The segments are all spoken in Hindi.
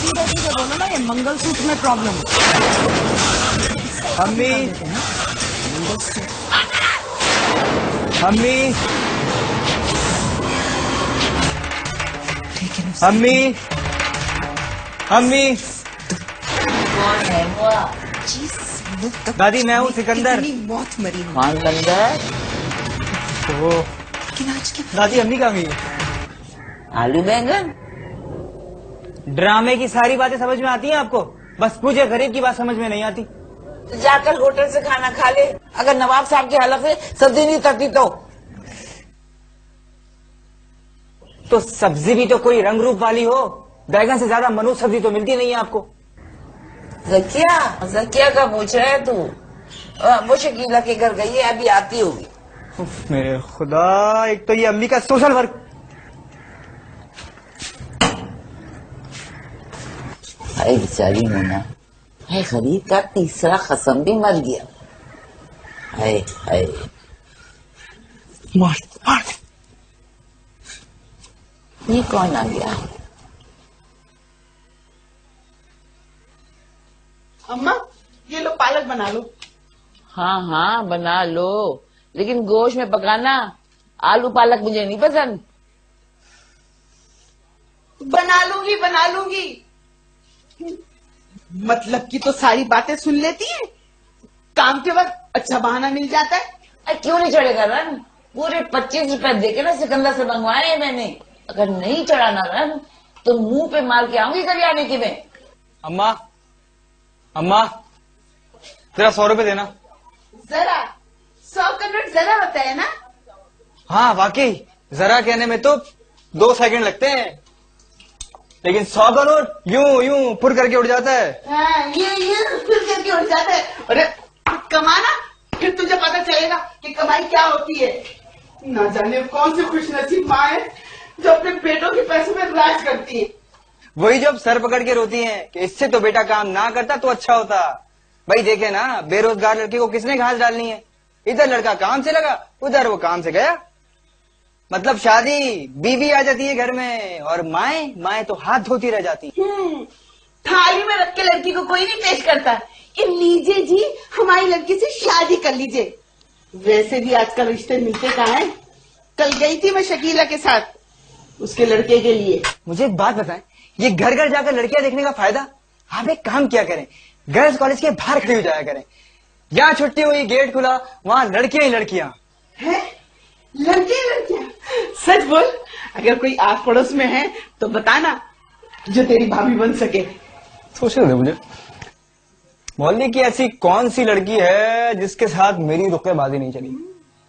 से बोलो ना, ये मंगलसूत्र में प्रॉब्लम है। अम्मी, अम्मी, अम्मी, अम्मी। कौन है वो? दादी मैं हूँ सिकंदर। मौत मरी कौन बंदर? ओ, आज की दादी अम्मी कहाँ गई? आलू बैंगन? ड्रामे की सारी बातें समझ में आती हैं आपको, बस मुझे गरीब की बात समझ में नहीं आती। तो जाकर होटल से खाना खा ले। अगर नवाब साहब की हालत से सब्जी नहीं तटी तो सब्जी भी तो कोई रंग रूप वाली हो। बैगन से ज्यादा मनुष्य सब्जी तो मिलती नहीं है आपको। जकिया, जकिया का पूछ रहा है तू? वो शकीला के घर गई है, अभी आती होगी। उफ, मेरे खुदा, एक तो ये अम्मी का सोशल वर्क। अरे बेचारी मोना, है गरीब का तीसरा खसम भी मर गया। हाय हाय, मार मार। ये कौन आ गया? अम्मा, ये लो पालक बना लो। हाँ हाँ बना लो, लेकिन गोश्त में पकाना। आलू पालक मुझे नहीं पसंद। बना लूंगी। मतलब की तो सारी बातें सुन लेती है, काम के वक्त अच्छा बहाना मिल जाता है। अरे क्यों नहीं चढ़ेगा रंग? पूरे 25 रुपए देके ना सिकंदर से मंगवाए हैं मैंने। अगर नहीं चढ़ाना रंग तो मुंह पे मार के आऊंगी कभी आने की मैं। अम्मा, अम्मा, जरा 100 रुपए देना। जरा 100 का नोट जरा होता है ना? हाँ वाकई, जरा कहने में तो 2 सेकंड लगते हैं, लेकिन 100 का नोट यूं यूं फुर करके उड़ जाता है। हाँ, ये फिर करके उड़ जाता है। अरे कमाना, फिर तुझे पता चलेगा कि कमाई क्या होती है। ना जाने कौन सी खुशनसीब माँ है जो अपने बेटों के पैसों में राज करती है। वही जब सर पकड़ के रोती हैं कि इससे तो बेटा काम ना करता तो अच्छा होता। भाई देखे ना, बेरोजगार लड़के को किसने घास डालनी है? इधर लड़का काम से लगा, उधर वो काम से गया। मतलब शादी, बीवी आ जाती है घर में और माए तो हाथ धोती रह जाती। थाली में रख के लड़की को कोई नहीं पेश करता कि लीजिए जी हमारी लड़की से शादी कर लीजिए। वैसे भी आजकल रिश्ते मिलते कहाँ हैं? कल गई थी मैं शकीला के साथ उसके लड़के के लिए। मुझे एक बात बताएं, ये घर घर जाकर लड़कियां देखने का फायदा? आप एक काम किया करें, गर्ल्स कॉलेज के बाहर खड़ी हो जाया करें। यहाँ छुट्टी हुई, गेट खुला, वहाँ लड़कियां ही लड़कियां हैं। लड़कियां सच बोल, अगर कोई आस पड़ोस में है तो बताना, जो तेरी भाभी बन सके। सोचने दे मुझे। मोहल्ले की ऐसी कौन सी लड़की है जिसके साथ मेरी रुक्केबाजी नहीं चली?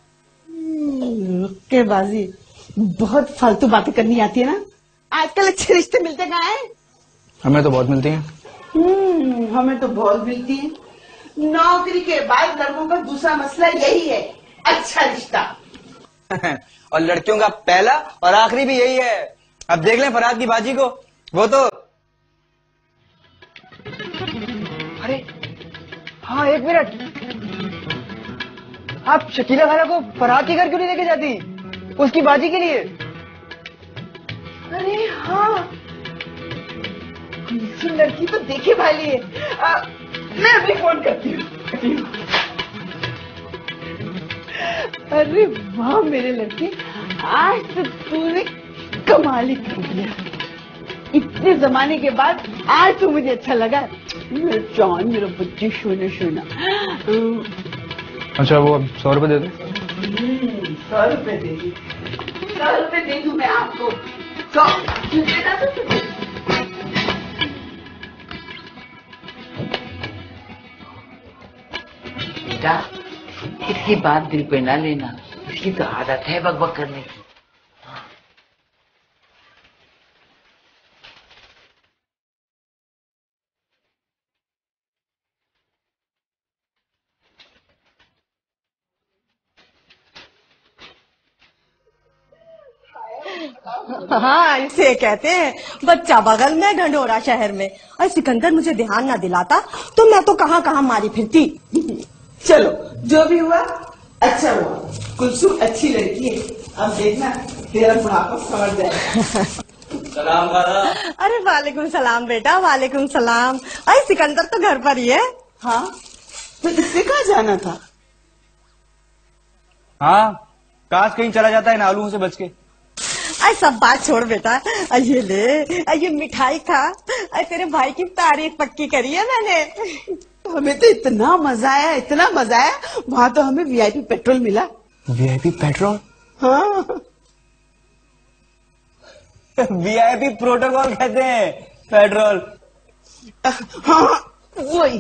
रुक्केबाजी? बहुत फालतू बातें करनी आती है ना। आजकल अच्छे रिश्ते मिलते कहाँ हैं? हमें तो बहुत मिलती हैं। हमें तो बहुत मिलती है। नौकरी के बाद लड़कों का दूसरा मसला यही है, अच्छा रिश्ता। और लड़कियों का पहला और आखिरी भी यही है। अब देख लें फरहाद की बाजी को, वो तो। अरे हाँ, 1 मिनट, आप शकीला खाला को फरहाद के घर क्यों नहीं लेके जाती उसकी बाजी के लिए? अरे हाँ, ये लड़की तो देखे वाली है। मैं अभी फोन करती हूँ। अरे वाह मेरे लड़के, आज तो तूने कमाल ही कर दिया। इतने जमाने के बाद आज तो मुझे अच्छा लगा। मेरा जान, मेरा बच्चे, सोना सोना। अच्छा वो अब 100 रुपए दे दो। 100 रुपए दे दी, 100 रुपए दे दूं मैं आपको। 100 देना तो तुझे। बेटा, इसकी बात दिल पे ना लेना, इसकी तो आदत है बकबक करने की। हाँ, इसे कहते हैं बच्चा बगल में, ढंढोरा शहर में। और सिकंदर मुझे ध्यान ना दिलाता तो मैं तो कहाँ कहाँ मारी फिरती। चलो, जो भी हुआ अच्छा हुआ। कुलसुम अच्छी लड़की है, अब देखना तेरा बुढ़ापा समझ जाएगा। सलाम खाला। अरे वालेकुम सलाम बेटा, वालेकुम सलाम। अरे सिकंदर तो घर पर ही है। हाँ, तो इससे कहाँ जाना था? हाँ, काश कहीं चला जाता है नालुओं से बच के। अरे सब बात छोड़ बेटा, ये ले, ये मिठाई खा। अरे तेरे भाई की तारीफ पक्की करी है मैंने। हमें तो इतना मजा आया, इतना मजा आया। वहाँ तो हमें वीआईपी पेट्रोल मिला। VIP petrol? हाँ, वीआईपी प्रोटोकॉल कहते हैं पेट्रोल। हाँ वही।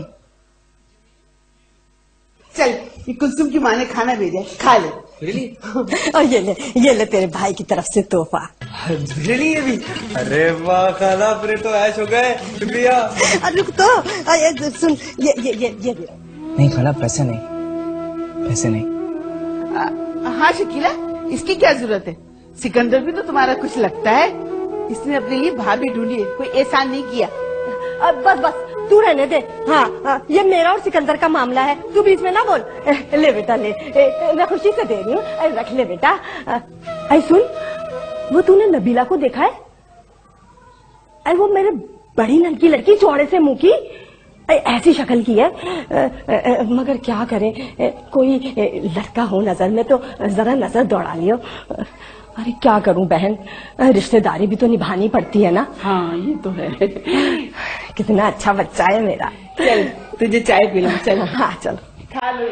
चल, ये कुलसुम की माँ ने खाना भेजा है, खा ले। और ये ले तेरे भाई की तरफ से तोहफा। रियली ये भी? अरे वाह खाला, फिर तो ऐश हो गए। शुक्रिया। रुक तो, ये सुन, ये नहीं खाला, पैसे नहीं। हाँ शकीला, इसकी क्या जरूरत है? सिकंदर भी तो तुम्हारा कुछ लगता है। इसने अपने लिए भाभी ढूंढी है, कोई एहसान नहीं किया। बस तू रहने दे। हाँ, ये मेरा और सिकंदर का मामला है, तू बीच में ना बोल। ले बेटा ले, मैं खुशी से दे रही हूँ, रख ले बेटा। अरे सुन, वो तूने नबीला को देखा है? अरे वो मेरे बड़ी नल की लड़की, चौड़े से मुंह की, ऐसी शक्ल की है। मगर क्या करें, कोई लड़का हो नजर में तो जरा नजर दौड़ा लियो। अरे क्या करूं बहन, रिश्तेदारी भी तो निभानी पड़ती है ना। हाँ ये तो है। कितना अच्छा बच्चा है मेरा। चल तुझे चाय पिला, चल। हाँ चलो, खा लो।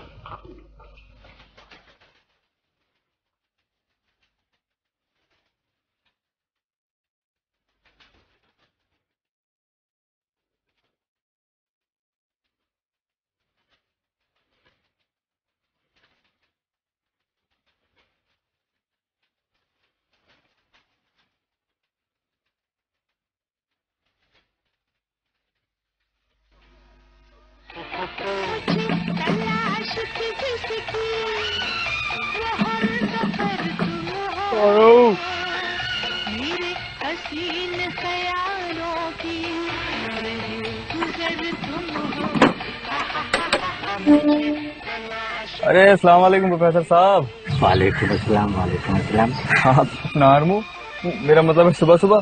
मेरे हसीन ख्यालों की गुजर तुम हो। अरे अस्सलाम वालेकुम प्रोफेसर साहब। वालेकुम अस्सलाम। आप नारमू, मेरा मतलब है सुबह सुबह।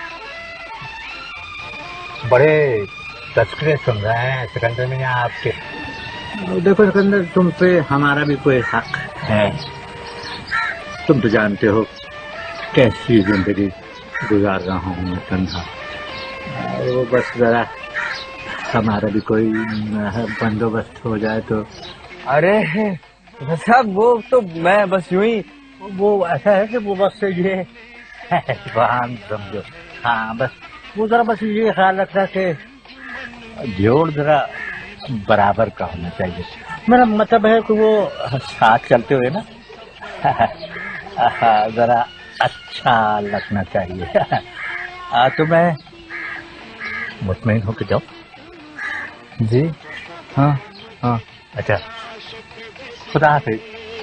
बड़े तस्करे सुन रहे हैं सिकंदर मियां आपके। देखो सिकंदर, तुम पे हमारा भी कोई हक है। तुम तो जानते हो कैसी जिंदगी गुजार रहा हूँ मैं तन्हा। वो बस जरा हमारा भी कोई बंदोबस्त हो जाए तो। अरे साहब, वो तो मैं बस यूं ही। वो ऐसा है कि वो बस ये वहां समझो। हाँ बस वो जरा बस ये ख्याल रखता कि जोड़ जरा बराबर का होना चाहिए। मेरा मतलब है कि वो साथ चलते हुए ना जरा अच्छा लगना चाहिए। तो मैं मुतमईन होकर जाऊं? जी हाँ। अच्छा, खुदा हाफिज।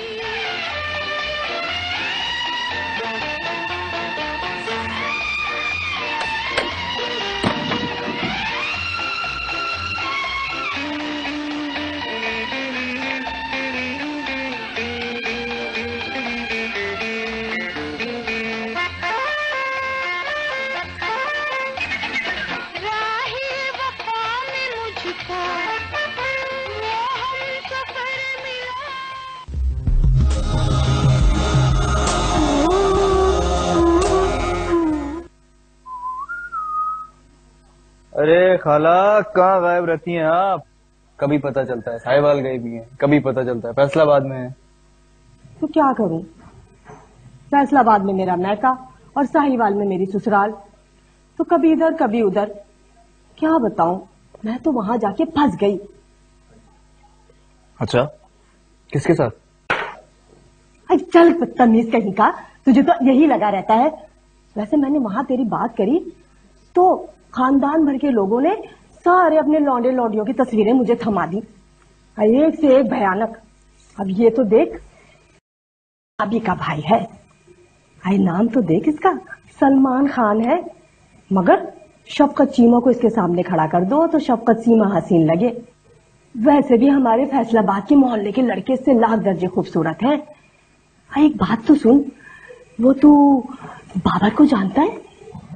अरे खाला, कहाँ गायब रहती हैं आप? कभी पता चलता है साहिवाल गई भी हैं, कभी पता चलता है फैसलाबाद में है। तो क्या करूं? फैसलाबाद में मेरा मैका और साहिवाल में मेरी ससुराल, तो कभी इधर कभी उधर। क्या बताऊं, मैं तो वहां जाके फंस गई। अच्छा, किसके साथ? अरे चल बदतमीज कहीं का, तुझे तो यही लगा रहता है। वैसे मैंने वहां तेरी बात करी तो खानदान भर के लोगों ने सारे अपने लौंडे लौंडियों की तस्वीरें मुझे थमा दी, एक से एक भयानक। अब ये तो देख, अभी का भाई है। अरे नाम तो देख इसका, सलमान खान है। मगर शफकत चीमा को इसके सामने खड़ा कर दो तो शफकत चीमा हसीन लगे। वैसे भी हमारे फैसलाबाद के मोहल्ले के लड़के इससे लाख दर्जे खूबसूरत हैं। एक बात तो सुन, वो तू बाबर को जानता है?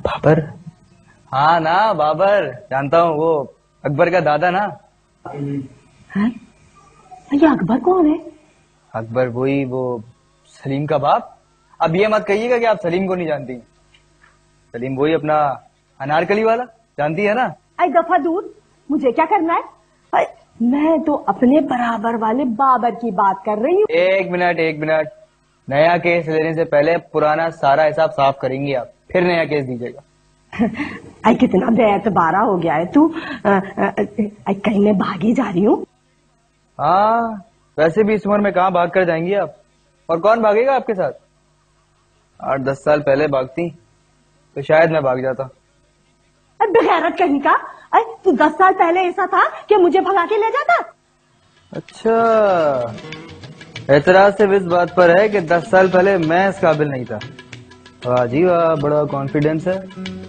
बाबर? हाँ ना, बाबर जानता हूँ, वो अकबर का दादा ना। है? ये अकबर कौन है? अकबर वही, वो सलीम का बाप। अब ये मत कहिएगा कि आप सलीम को नहीं जानती। सलीम वही अपना अनारकली वाला, जानती है ना? आई दफा दूर, मुझे क्या करना है? आई, मैं तो अपने बराबर वाले बाबर की बात कर रही हूँ। एक मिनट, नया केस लेने से पहले पुराना सारा हिसाब साफ करेंगी आप, फिर नया केस दीजिएगा। आई कितना बेएतबारा हो गया है तू। आई कहीं मैं भागी जा रही हूँ। हाँ, वैसे भी इस उम्र में कहाँ भाग कर जाएंगी आप, और कौन भागेगा आपके साथ? 8-10 साल पहले भागती तो शायद मैं भाग जाता। बेगैरत कहीं का। आई तू 10 साल पहले ऐसा था कि मुझे भगा के ले जाता। अच्छा, एतराज सिर्फ इस बात पर है कि 10 साल पहले मैं इस काबिल नहीं था। वाह जी वाह, बड़ा कॉन्फिडेंस है।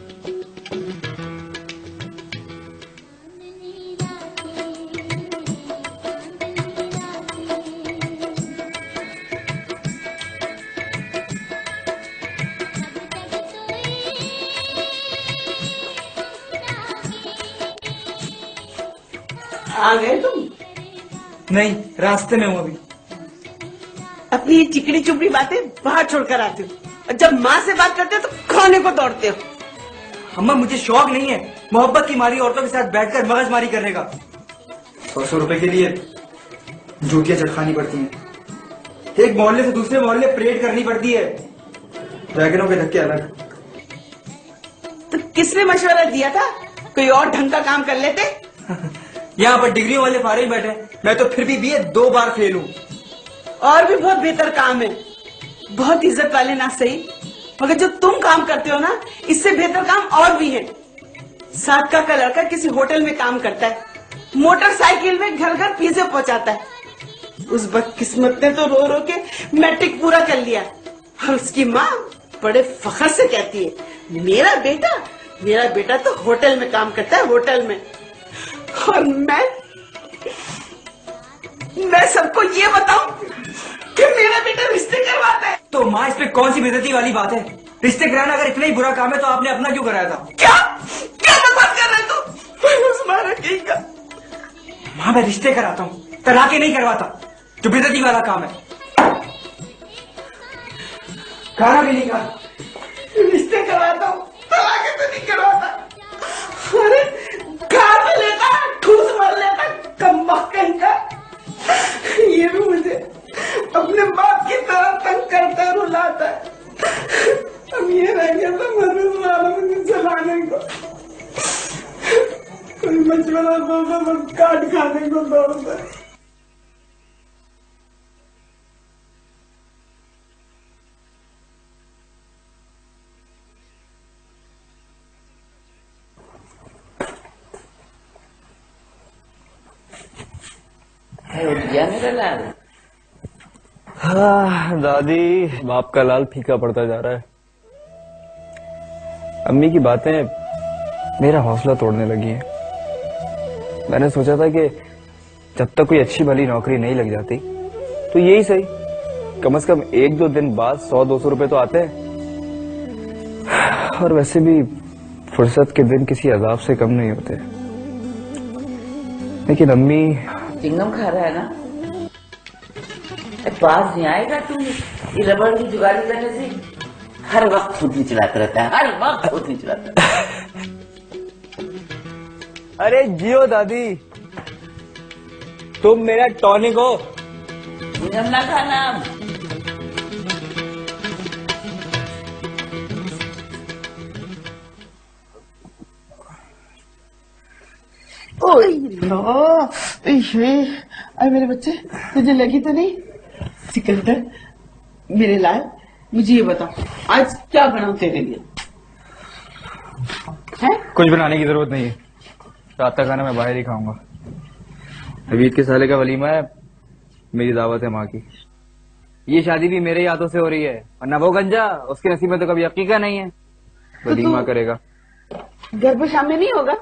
आ गए तुम? नहीं, रास्ते में हूँ अभी। अपनी ये चिकनी चुपड़ी बातें बाहर छोड़कर आते हो, और जब माँ से बात करते हो तो खाने को दौड़ते हो। अम्मा, मुझे शौक नहीं है मोहब्बत की मारी औरतों के साथ बैठकर मगजमारी करने का। 100 रुपए के लिए जूतियां चटखानी पड़ती हैं, एक मोहल्ले से दूसरे मोहल्ले परेड करनी पड़ती है, वैगनों के धक्के अलग। तो किसने मशवरा दिया था? कोई और ढंग का काम कर लेते। यहाँ पर डिग्री वाले फारिग बैठे, मैं तो फिर भी बीए 2 बार फेल हूँ। और भी बहुत बेहतर काम है, बहुत इज्जत वाले ना सही, मगर जो तुम काम करते हो ना, इससे बेहतर काम और भी है। सादका का लड़का किसी होटल में काम करता है, मोटरसाइकिल में घर घर पिज्जे पहुंचाता है। उस बदकिस्मत ने तो रो रो के मैट्रिक पूरा कर लिया, और उसकी माँ बड़े फखर से कहती है, मेरा बेटा तो होटल में काम करता है, होटल में। और मैं सबको ये बताऊं कि मेरा बेटा रिश्ते करवाता है। तो माँ, इस पे कौन सी बेइज्जती वाली बात है? रिश्ते कराना अगर इतना ही बुरा काम है तो आपने अपना क्यों कराया था? क्या बकवास कर रहे तू? उस्मान का माँ, मैं रिश्ते कराता हूँ, तलाक नहीं करवाता, जो बेइज्जती वाला काम है। खाना भी नहीं खा। रिश्ते करवाता हूँ, तलाक तो नहीं करवाता। अरे खा तो लेता, ठूस मार लेता, कमबख्त कहीं का। ये भी मुझे अपने बाप की तरह तंग करता है, रुलाता है। अब ये रह गया तो मदद वाला मुझे चलाने को, कोई मशवरा दो तो बस काट खाने को दौड़ता है। उठ गया मेरा लाल। हाँ दादी, बाप का लाल फीका पड़ता जा रहा है। अम्मी की बातें मेरा हौसला तोड़ने लगी हैं। मैंने सोचा था कि जब तक कोई अच्छी भली नौकरी नहीं लग जाती तो यही सही, कम से कम 1-2 दिन बाद 100-200 रुपए तो आते हैं। और वैसे भी फुर्सत के दिन किसी अजाब से कम नहीं होते। लेकिन अम्मी, चिंगम खा रहा है ना? पास नहीं आएगा तू ये रबड़ की जुगाली करने से। हर वक्त फुटनी चलाता रहता है, हर वक्त फुटनी चलाता है। अरे जियो दादी, तुम मेरा टॉनिक हो। चिंगम ना खाना। अरे मेरे बच्चे, तुझे लगी तो नहीं? सिकंदर मेरे लाल, मुझे ये बताओ आज क्या बनाऊं तेरे लिए? है? कुछ बनाने की जरूरत नहीं है, रात का खाना मैं बाहर ही खाऊंगा। हबीब के साले का वलीमा है, मेरी दावत है माँ की। ये शादी भी मेरे हाथों से हो रही है, वरना वो गंजा, उसके नसीब में तो कभी हकीका नहीं है। वलीमा करेगा। घर पे शाम में नहीं होगा?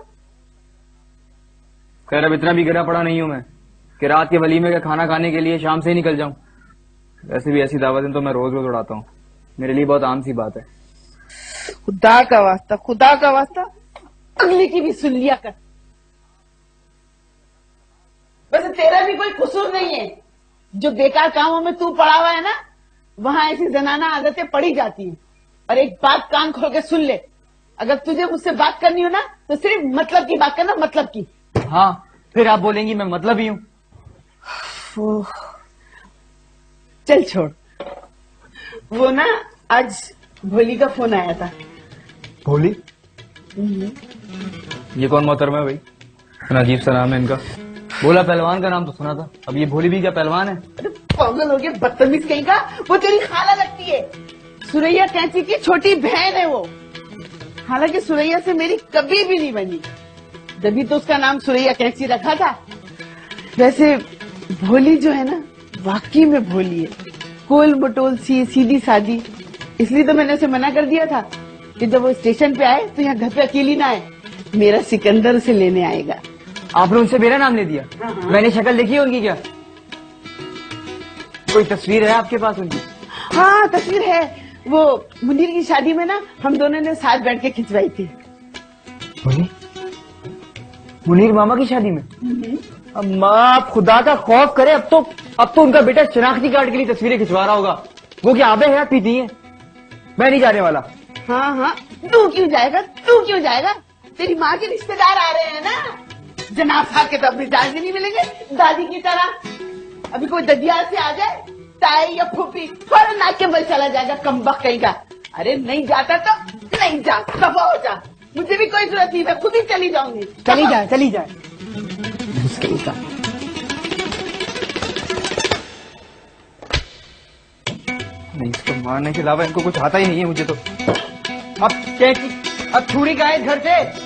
खैर, अब इतना भी गिरा पड़ा नहीं हूं मैं कि रात के वलीमे का खाना खाने के लिए शाम से ही निकल जाऊं। वैसे भी ऐसी दावतें तो मैं रोज रोज उड़ाता हूँ, मेरे लिए बहुत आम सी बात है। खुदा का वास्ता अगली की भी सुन लिया कर। वैसे तेरा भी कोई कसूर नहीं है, जो बेकार कामों में तू पड़ा हुआ है ना, वहां ऐसी जनाना आदतें पड़ी जाती हैं। और एक बात कान खोल के सुन ले, अगर तुझे मुझसे बात करनी हो ना तो सिर्फ मतलब की बात करना, मतलब की। हाँ, फिर आप बोलेंगी मैं मतलब ही हूँ। चल छोड़, वो ना आज भोली का फोन आया था। भोली? ये कौन मोहतरमा है भाई? इतना अजीब सा नाम है इनका। बोला पहलवान का नाम तो सुना था, अब ये भोली भी क्या पहलवान है? अरे पागल हो गया, बदतमीज कहीं का। वो तेरी खाला लगती है, सुरैया कैंची की छोटी बहन है वो। हालांकि सुरैया से मेरी कभी भी नहीं बनी, जब तो उसका नाम सुरैया कैंची रखा था। वैसे भोली जो है ना, वाकई में भोली है, कोल मटोल सी, सीधी सादी। इसलिए तो मैंने उसे मना कर दिया था कि जब वो स्टेशन पे आए तो यहाँ घर पे अकेली ना आए, मेरा सिकंदर उसे लेने आएगा। आपने उनसे मेरा नाम ले दिया? मैंने शक्ल देखी है उनकी क्या? कोई तस्वीर है आपके पास उनकी? हाँ तस्वीर है, वो मुनीर की शादी में ना हम दोनों ने साथ बैठ के खिंचवाई थी। मुनीर मामा की शादी में? अम्मा आप खुदा का खौफ करे, अब तो उनका बेटा शनाख्ती कार्ड के लिए तस्वीरें खिंचवा रहा होगा। वो क्या आबे है पीती है? मैं नहीं जाने वाला। हाँ, तू क्यों जाएगा? तेरी माँ के रिश्तेदार आ रहे हैं ना, जनाब साहब के तो अपनी दादी नहीं मिलेंगे दादी की तरह। अभी कोई ददियाल से आ जाए, ताई या फूफी, फौरन नाक के बल चला जाएगा कमबख्त कहीं का। अरे नहीं जाता तो नहीं जा, दफा हो जा, मुझे भी कोई जरूरत नहीं, मैं खुद ही चली जाऊंगी। चली जाए। नहीं, इसको मारने के अलावा इनको कुछ आता ही नहीं है मुझे तो। अब छुरी का है घर से।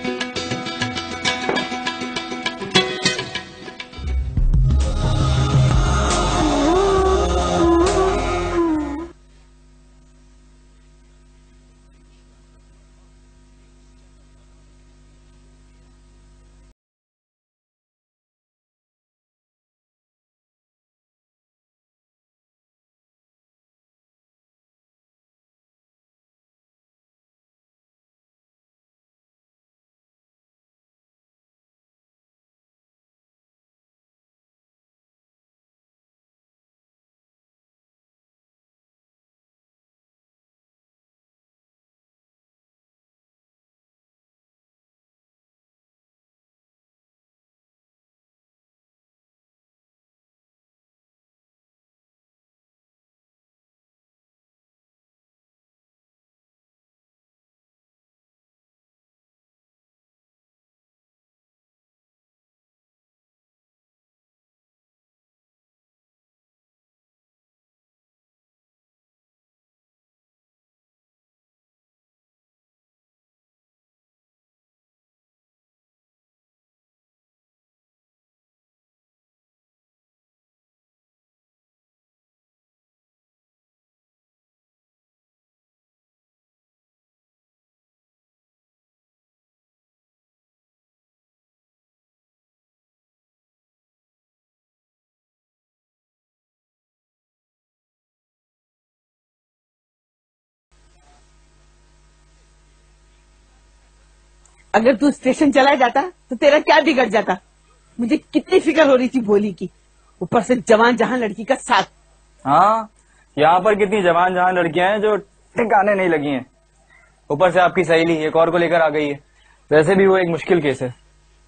अगर तू स्टेशन चला जाता तो तेरा क्या बिगड़ जाता? मुझे कितनी फिक्र हो रही थी भोली की, ऊपर से जवान जहां लड़की का साथ। हाँ, यहाँ पर कितनी जवान जहां लड़कियां हैं जो ठिकाने नहीं लगी हैं। ऊपर से आपकी सहेली एक और को लेकर आ गई है। वैसे भी वो एक मुश्किल केस है।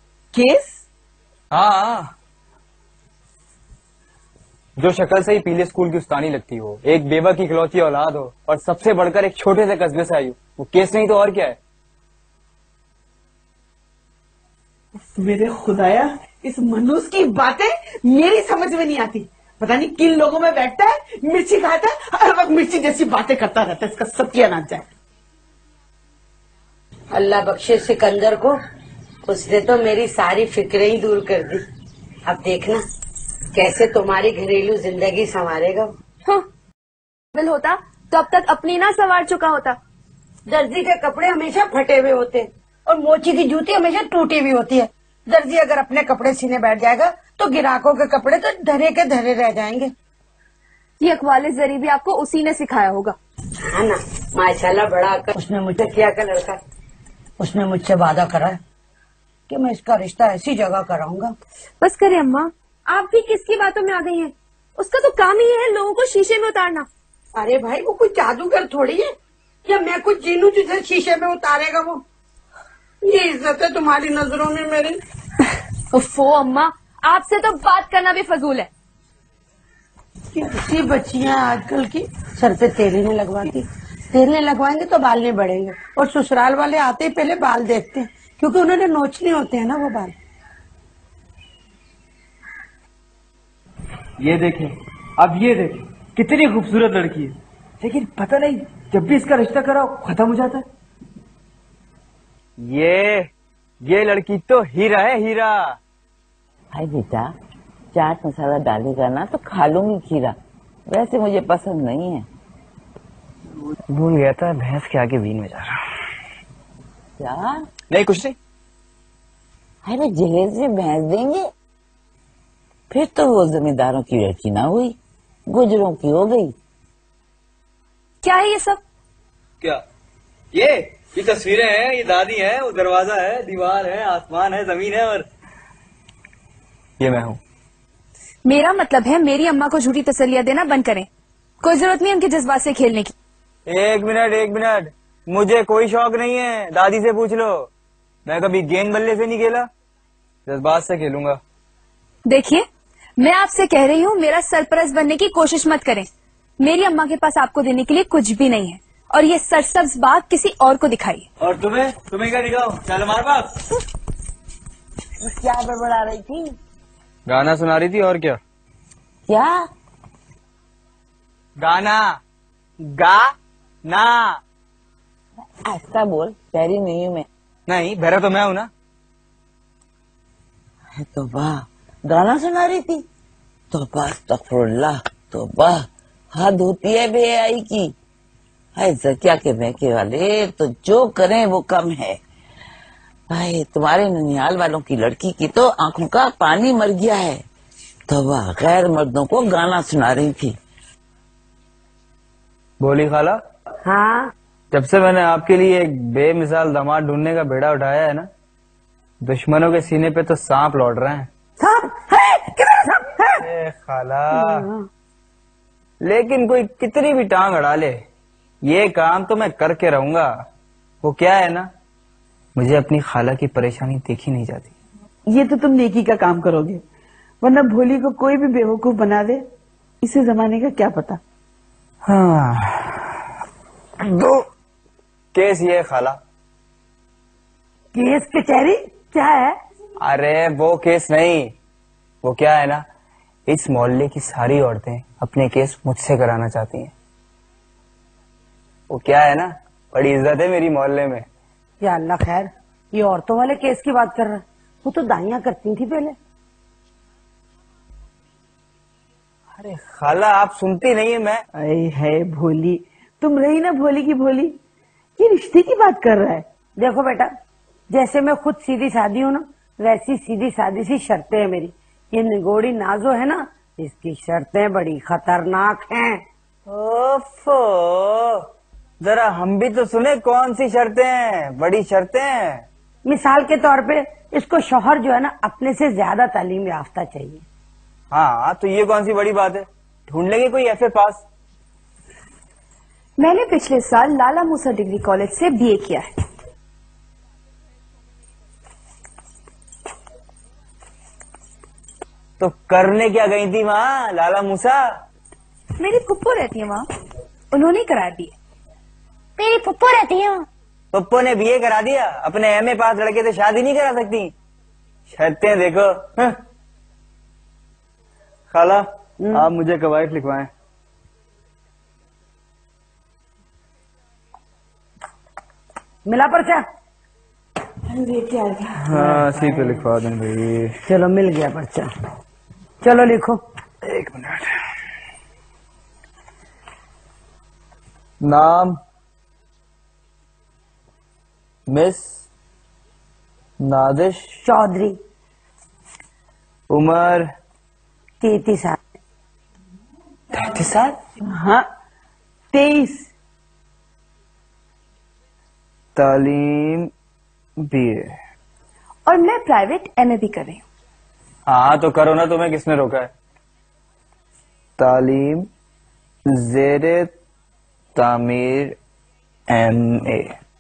केस? हाँ, जो शक्ल से ही पीले स्कूल की उस्तानी लगती हो, एक बेवा की इकलौती औलाद हो, और सबसे बढ़कर एक छोटे से कस्बे से आई हो, वो केस नहीं तो और क्या है? मेरे खुदाया, इस मनूस की बातें मेरी समझ में नहीं आती। पता नहीं किन लोगों में बैठता है, मिर्ची खाता है, हर वक्त मिर्ची जैसी बातें करता रहता है। इसका सत्यानाश जाए। अल्लाह बख्शे सिकंदर को, उसने तो मेरी सारी फिक्रें ही दूर कर दी। अब देखना कैसे तुम्हारी घरेलू जिंदगी संवारेगा। बिल होता तो अब तक अपनी ना संवार चुका होता। दर्जी के कपड़े हमेशा फटे हुए होते हैं और मोची की जूती हमेशा टूटी हुई होती है। दर्जी अगर अपने कपड़े सीने बैठ जाएगा तो गिराकों के कपड़े तो धरे के धरे रह जाएंगे। ये अखवाले जरी भी आपको उसी ने सिखाया होगा। हाँ ना, माशाल्लाह बड़ा कर। उसने मुझे क्या का लड़का, उसने मुझसे वादा करा है कि मैं इसका रिश्ता ऐसी जगह कराऊंगा। बस करे अम्मा, आप भी किसकी बातों में आ गई हैं? उसका तो काम ही है लोगों को शीशे में उतारना। अरे भाई वो कोई जादूगर थोड़ी है, या मैं कुछ जीनू जिसे शीशे में उतारेगा वो। ये इज्जत है तुम्हारी नजरों में मेरी। उफ़ो अम्मा, आपसे तो बात करना भी फजूल है। किसी बच्चियां आजकल की सर पे तेल नहीं लगवाती, तेल नहीं लगवाएंगे तो बाल नहीं बढ़ेंगे, और ससुराल वाले आते ही पहले बाल देखते हैं क्योंकि उन्होंने नोचने होते हैं ना वो बाल। ये देखें, अब ये देखें, कितनी खूबसूरत लड़की है, लेकिन पता नहीं जब भी इसका रिश्ता कराओ खत्म हो जाता है। ये लड़की तो हीरा है, हीरा। हाय बेटा, चाट मसाला डालेगा ना तो खा लूंगी खीरा, वैसे मुझे पसंद नहीं है। भूल गया था, भैंस के आगे बीन में जा रहा। क्या? नहीं कुछ नहीं। अरे जहेज में भैंस देंगे? फिर तो वो जमींदारों की लड़की ना हुई, गुजरों की हो गई। क्या है ये सब? क्या? ये तस्वीरें हैं, ये दादी है, वो दरवाजा है, दीवार है, आसमान है, जमीन है, और ये मैं हूँ। मेरा मतलब है मेरी अम्मा को झूठी तसल्लियां देना बंद करें। कोई जरूरत नहीं उनके जज्बात से खेलने की। एक मिनट, मुझे कोई शौक नहीं है, दादी से पूछ लो। मैं कभी गेंद बल्ले से नहीं खेला, जज्बात से खेलूंगा। देखिए, मैं आपसे कह रही हूँ मेरा सरपरस्त बनने की कोशिश मत करें। मेरी अम्मा के पास आपको देने के लिए कुछ भी नहीं है, और ये सरसब्ज बाग किसी और को दिखाइए। और तुम्हें क्या दिखाओ? चल हमारे पास। क्या बड़बड़ा रही थी? गाना सुना रही थी, और क्या? क्या गाना? ऐसा बोल, पैरी नहीं हूँ मैं। नहीं, बहरा तो मैं हूं ना। तो वाह, गाना सुना रही थी? तो बस तफरुल्लाह, तो वाह, हद होती है बेआई की। हाय जकिया के महके वाले, तो जो करें वो कम है। भाई तुम्हारे ननिहाल वालों की लड़की की तो आंखों का पानी मर गया है। तो वह गैर मर्दों को गाना सुना रही थी। बोली खाला, हाँ, जब से मैंने आपके लिए एक बेमिसाल दामाद ढूंढने का बेड़ा उठाया है ना, दुश्मनों के सीने पे तो सांप लौट रहे हैं। खाला, लेकिन कोई कितनी भी टांग अड़ा ले, ये काम तो मैं करके रहूंगा। वो क्या है ना, मुझे अपनी खाला की परेशानी देखी नहीं जाती। ये तो तुम नेकी का काम करोगे, वरना भोली को कोई भी बेवकूफ बना दे, इसे जमाने का क्या पता। हाँ, दो केस ये है खाला। केस कचहरी क्या है? अरे वो केस नहीं, वो क्या है ना, इस मोहल्ले की सारी औरतें अपने केस मुझसे कराना चाहती हैं। वो क्या है ना, बड़ी इज्जत है मेरी मोहल्ले में। या अल्लाह खैर, ये औरतों वाले केस की बात कर रहा है, वो तो दाइयां करती थी पहले। अरे खाला, आप सुनती नहीं है। मैं अरे है भोली, तुम रही ना भोली की भोली, ये रिश्ते की बात कर रहा है। देखो बेटा, जैसे मैं खुद सीधी सादी हूँ ना, वैसी सीधी सादी सी शर्तें हैं मेरी। ये निगोड़ी नाजो है ना, इसकी शर्तें बड़ी खतरनाक हैं। ओफो, जरा हम भी तो सुने कौन सी शर्तें हैं, बड़ी शर्तें हैं। मिसाल के तौर पे इसको शौहर जो है ना अपने से ज्यादा तालीम याफ्ता चाहिए। हाँ, तो ये कौन सी बड़ी बात है, ढूंढ लेंगे कोई ऐसे पास। मैंने पिछले साल लाला मूसा डिग्री कॉलेज से बीए किया है। तो करने क्या गई थी वहाँ लाला मूसा? मेरी फुप्पो रहती है वहाँ, उन्होंने करा बीए। मेरी फुप्पो रहती है वहाँ। पप्पो ने बीए करा दिया, अपने एमए पास लड़के से शादी नहीं करा सकती? शर्तें देखो। हाँ? खाला, आप मुझे कवायद लिखवाएं। मिला पर्चा? हाँ, सी पे लिखवा दें भाई। चलो मिल गया पर्चा, चलो लिखो। एक मिनट। नाम मिस नादिश चौधरी, उम्र 33 साल। 33 साल? हाँ 23। तालीम BA। और मैं प्राइवेट MA भी कर रही हूँ। हाँ तो करो ना, तुम्हें किसने रोका है। तालीम ज़ेरे तामीर MA।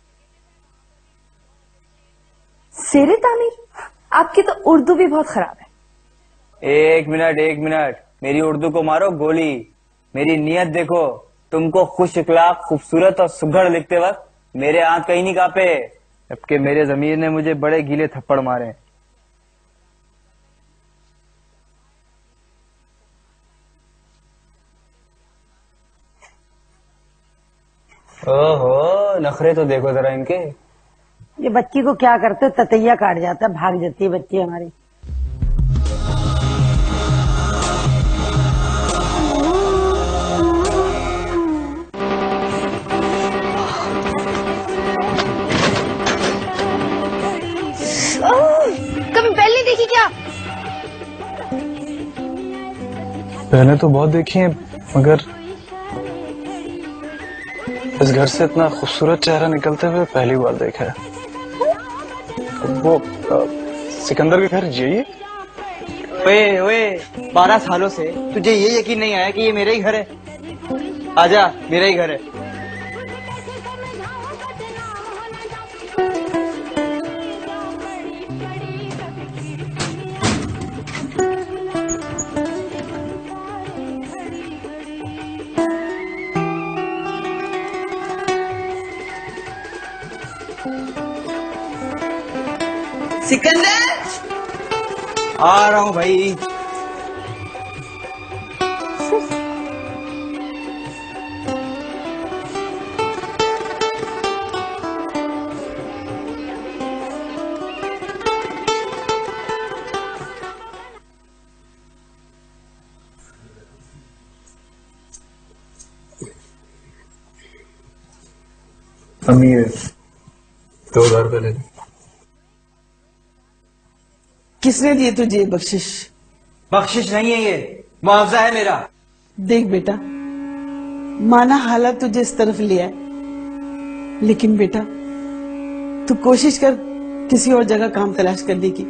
ज़ेरे तामीर? आपकी तो उर्दू भी बहुत खराब है। एक मिनट, मेरी उर्दू को मारो गोली। मेरी नियत देखो, तुमको खुश इखलाक, खूबसूरत और सुघड़ लिखते वक्त मेरे आंख कहीं नहीं कांपे, जबकि मेरे ज़मीर ने मुझे बड़े गीले थप्पड़ मारे। ओहो, नखरे तो देखो जरा इनके। ये बच्ची को क्या करते हो, ततैया काट जाता है, भाग जाती है बच्ची हमारी। कभी बेल नहीं देखी क्या? पहले तो बहुत देखी है, मगर इस घर से इतना खूबसूरत चेहरा निकलते हुए पहली बार देखा है। वो सिकंदर के घर यही? ओए 12 सालों से तुझे ये यकीन नहीं आया कि ये मेरा ही घर है? आजा, मेरा ही घर है। सिकंदर, आ रहा हूँ भाई। अमीर 2000 रुपये ले। किसने दिए तुझे बख्शिश? बख्शिश नहीं है ये, मुआवजा है मेरा। देख बेटा, माना हालात तुझे इस तरफ लिया है, लेकिन बेटा तू कोशिश कर किसी और जगह काम तलाश करने की।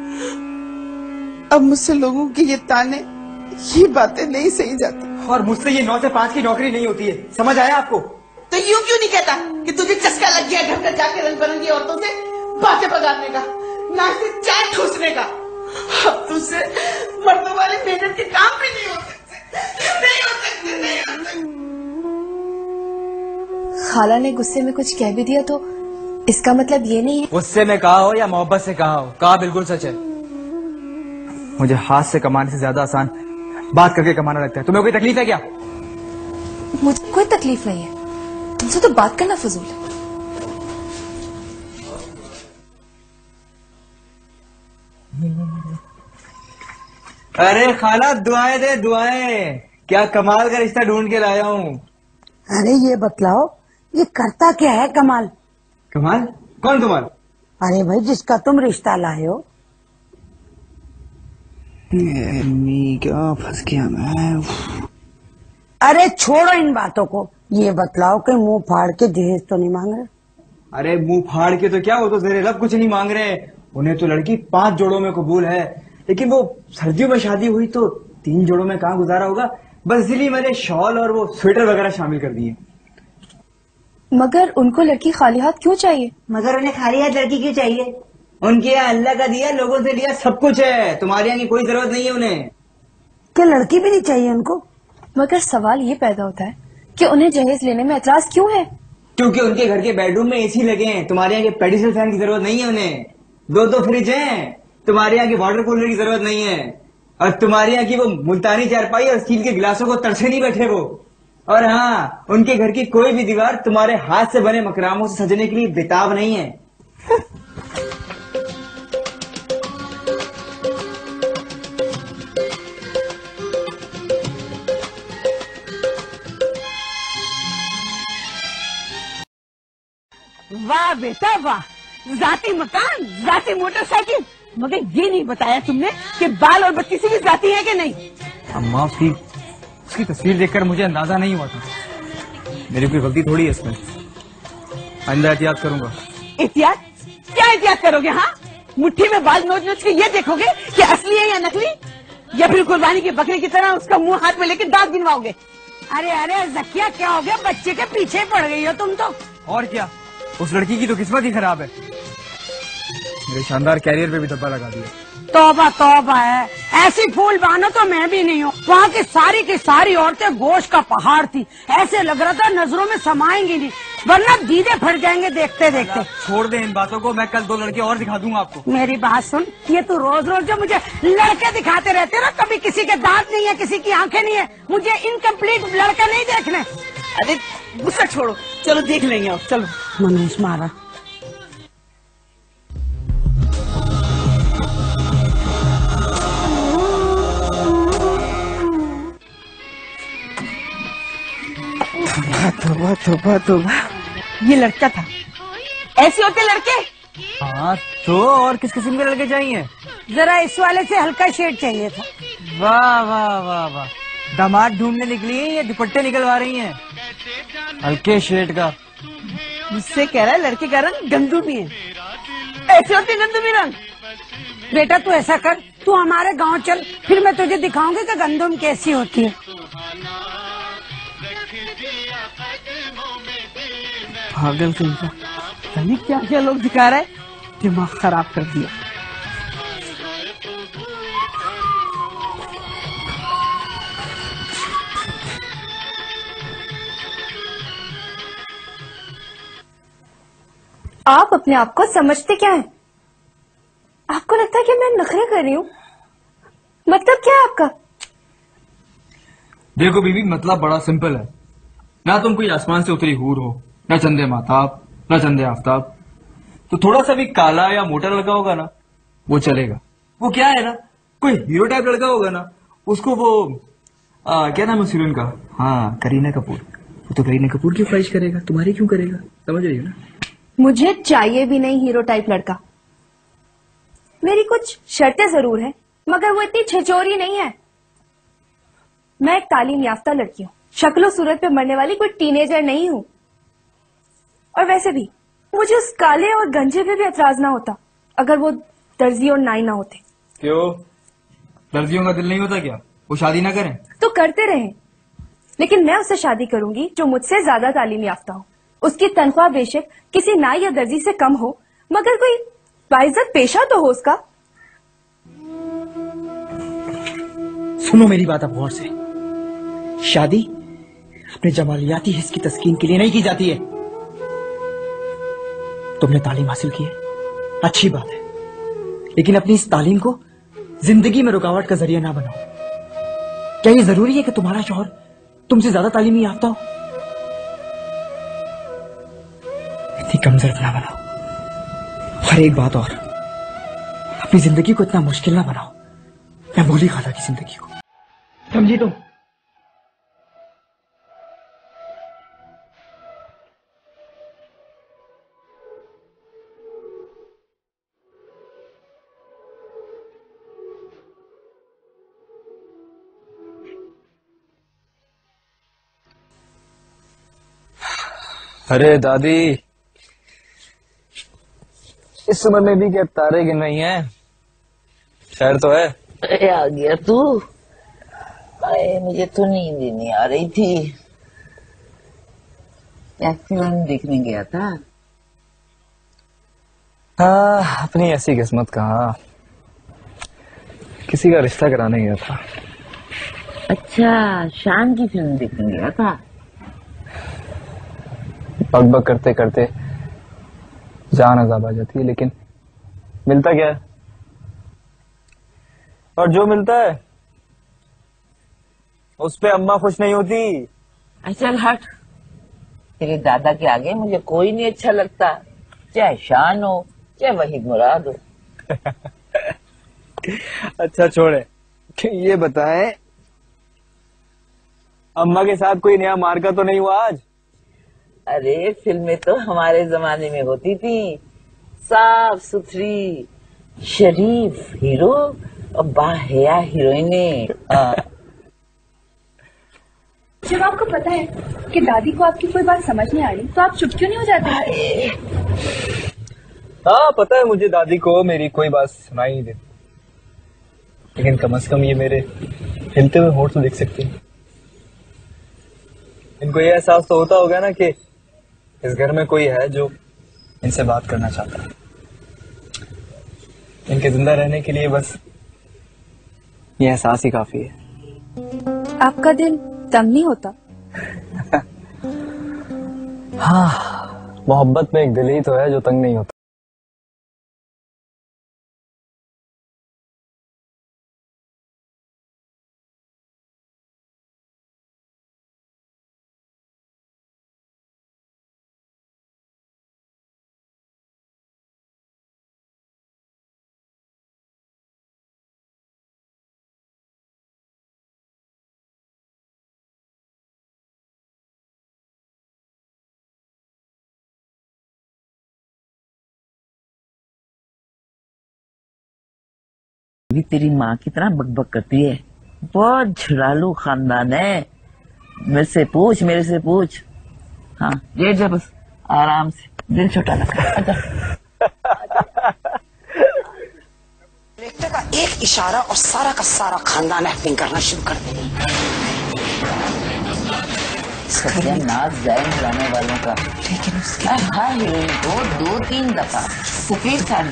अब मुझसे लोगों की ये ताने, ये बातें नहीं सही जाती। और मुझसे ये 9 से 5 की नौकरी नहीं होती है, समझ आया आपको? तो यूं क्यों नहीं कहता कि तुझे चस्का लग गया घर घर जाके रंग बिरंगी औरतों से बातें बगाड़ने का, नाश्ते चाय ठूसने का? अब तुझसे मर्दों वाले मेहनत के काम भी नहीं हो सकते, नहीं हो सकते। खाला ने गुस्से में कुछ कह भी दिया तो इसका मतलब ये नहीं है। गुस्से में कहा हो या मोहब्बत से कहा हो, कहा बिल्कुल सच है। मुझे हाथ से कमाने से ज्यादा आसान बात करके कमाना लगता है। तुम्हें कोई तकलीफ है क्या? मुझे कोई तकलीफ नहीं है, तुमसे तो बात करना फजूल है। अरे खाला, दुआएं दे दुआएं। क्या कमाल का रिश्ता ढूंढ के लाया हूँ। अरे ये बतलाओ, ये करता क्या है कमाल? कमाल? कौन कमाल? अरे भाई, जिसका तुम रिश्ता लाए हो। क्या फंस गया मैं। अरे छोड़ो इन बातों को, ये बतलाओ कि मुंह फाड़ के दहेज तो नहीं मांग रहे? अरे मुंह फाड़ के तो क्या, वो तो ज़ेरे लब कुछ नहीं मांग रहे। उन्हें तो लड़की 5 जोड़ों में कबूल है, लेकिन वो सर्दियों में शादी हुई तो 3 जोड़ों में कहाँ गुजारा होगा। बस इसलिए मैंने शॉल और वो स्वेटर वगैरह शामिल कर दिए। मगर उनको लड़की खाली हाथ क्यों चाहिए? मगर उन्हें खाली हाथ लड़की क्यों चाहिए? उनके यहाँ अल्लाह का दिया, लोगों से लिया सब कुछ है। तुम्हारे यहाँ की कोई जरूरत नहीं है उन्हें। क्या लड़की भी नहीं चाहिए उनको? मगर सवाल ये पैदा होता है कि उन्हें जहेज लेने में एतराज क्यों है? क्योंकि उनके घर के बेडरूम में AC लगे हैं। तुम्हारे यहाँ के पेडिसल फैन की जरूरत नहीं है उन्हें। 2 फ्रिज हैं। तुम्हारे यहाँ की वाटर कूलर की जरूरत नहीं है। और तुम्हारे यहाँ की वो मुल्तानी चारपाई और स्टील के गिलासों को तरसे नहीं बैठे वो। और हाँ, उनके घर की कोई भी दीवार तुम्हारे हाथ से बने मकरामों से सजने के लिए बेताब नहीं है। वाह बेटा वाह, जाती मकान, जाती मोटरसाइकिल, मगर ये नहीं बताया तुमने कि बाल और बत्ती से भी जाती है कि नहीं? अम्मा, उसकी तस्वीर देखकर मुझे अंदाजा नहीं हुआ था। मेरी कोई गलती थोड़ी है इसमें। आइंदा एहतियात करूंगा। एहतियात? क्या एहतियात करोगे? हाँ, मुट्ठी में बाल नोच नोच के ये देखोगे कि असली है या नकली, या फिर कुर्बानी के बकरे की तरह उसका मुंह हाथ में लेकर दांत गिनवाओगे? अरे अरे जकिया, क्या हो गया? बच्चे के पीछे पड़ गई हो तुम तो। और क्या, उस लड़की की तो किस्मत ही खराब है, मेरे शानदार कैरियर पे भी धब्बा लगा दिया। तौबा तौबा है, ऐसी फूल बानो तो मैं भी नहीं हूँ। वहाँ की सारी औरतें गोश्त का पहाड़ थी, ऐसे लग रहा था नजरों में समाएंगी नहीं, वरना दीदे फट जाएंगे देखते देखते। छोड़ दे इन बातों को, मैं कल 2 लड़के और दिखा दूंगा आपको। मेरी बात सुन, ये तू रोज रोज जो मुझे लड़के दिखाते रहते ना, कभी किसी के दांत नहीं है, किसी की आंखें नहीं है, मुझे इनकम्प्लीट लड़के नहीं देखने। अरे गुस्सा छोड़ो, चलो देख लेंगे अब, चलो। मनोज मारा। तोबा तोबा तोबा, ये लड़का था। ऐसे होते लड़के? हाँ तो और किस किस्म के लड़के चाहिए? जरा इस वाले से हल्का शेड चाहिए था। वाह वाह वाह वाह, दामाद ढूंढने निकली है, ये दुपट्टे निकलवा रही हैं हल्के शेड का। मुझसे कह रहा है लड़के का रंग गंदुमी है। ऐसे होते गंदुमी रंग? बेटा तू ऐसा कर, तू हमारे गांव चल, फिर मैं तुझे दिखाऊंगी कि गंदुम कैसी होती है। पागल कहीं का, क्या क्या लोग दिखा रहे, दिमाग खराब कर दिया। आप अपने आप को समझते क्या है? आपको लगता है कि मैं नखरे कर रही हूँ? मतलब क्या है आपका? देखो बीबी, मतलब बड़ा सिंपल है, ना तुम कोई आसमान से उतरी हूर हो, ना चंदे माताब, ना चंदे आफ्ताब, तो थोड़ा सा भी काला या मोटा लड़का होगा ना, वो चलेगा। वो क्या है ना, कोई हीरो टाइप लड़का होगा ना, उसको वो क्या नाम है उस हीरोइन का, हाँ करीना कपूर, वो तो करीना कपूर की ख्वाहिश करेगा, तुम्हारी क्यों करेगा? समझ रही हो ना? मुझे चाहिए भी नहीं हीरो टाइप लड़का। मेरी कुछ शर्तें जरूर है, मगर वो इतनी छिछोरी नहीं है। मैं एक तालीम याफ्ता लड़की हूँ, शक्लो सूरत पे मरने वाली कोई टीनेजर नहीं हूँ। और वैसे भी मुझे उस काले और गंजे पे भी एतराज ना होता अगर वो दर्जी और नाई ना होते। क्यों, दर्जियों का दिल नहीं होता क्या? वो शादी ना करें? तो करते रहें, लेकिन मैं उससे शादी करूंगी जो मुझसे ज्यादा तालीम याफ्ता हो। उसकी तनख्वाह बेशक किसी नाई या दर्जी से कम हो, मगर कोई बाइज्जत पेशा तो हो उसका। सुनो मेरी बात अब गौर से, शादी अपने जमालियाती हिस्स की तस्कीन के लिए नहीं की जाती है। तुमने तालीम हासिल की है, अच्छी बात है, लेकिन अपनी इस तालीम को जिंदगी में रुकावट का जरिया ना बनाओ। क्या ये जरूरी है कि तुम्हारा शौहर तुमसे ज्यादा तालीमी याफ्ता हो? इतनी कमजोर ना बनाओ। और एक बात और, अपनी जिंदगी को इतना मुश्किल ना बनाओ। मैं भूल ही खाता की जिंदगी को, समझी तुम? अरे दादी, इस उम्र में भी क्या तारे गिन रही हैं? खैर तो है? अरे आ गया तू। अरे मुझे तो नींद ही नहीं आ रही थी, क्या फिल्म देखने गया था? हाँ, अपनी ऐसी किस्मत कहाँ, किसी का रिश्ता कराने गया था। अच्छा, शान की फिल्म देखने गया था? बक बक करते करते जान अज़ाब आ जाती है, लेकिन मिलता क्या है? और जो मिलता है उस पे अम्मा खुश नहीं होती। चल हट, तेरे दादा के आगे मुझे कोई नहीं अच्छा लगता, चाहे शान हो चाहे वहीद मुराद हो। अच्छा छोड़े, ये बताएं अम्मा के साथ कोई नया मार्का तो नहीं हुआ आज? अरे फिल्में तो हमारे जमाने में होती थी, साफ सुथरी शरीफ हीरो और बाहया हीरोइनें। जब आपको पता है कि दादी को आपकी कोई बात समझ नहीं आ रही तो आप चुप क्यों नहीं हो जाते? हाँ पता है मुझे दादी को मेरी कोई बात सुनाई नहीं देती, लेकिन कम से कम ये मेरे हिलते हुए होंठ तो देख सकती है। इनको ये एहसास तो होता होगा ना कि इस घर में कोई है जो इनसे बात करना चाहता है। इनके जिंदा रहने के लिए बस ये एहसास ही काफी है। आपका दिल तंग नहीं होता? हाँ, मोहब्बत में एक दिल ही तो है जो तंग नहीं होता। भी तेरी माँ कितना बकबक करती है, बहुत झुलालू खानदान है। मेरे से पूछ हाँ लेट जा बस आराम से, दिल छोटा लगा। डायरेक्टर का एक इशारा और सारा का सारा खानदान एक्टिंग करना शुरू कर देगी। नाच जाए मिलाने वालों का। लेकिन उसके हर हीरोइन को 2-3 दफा सफेद साड़ी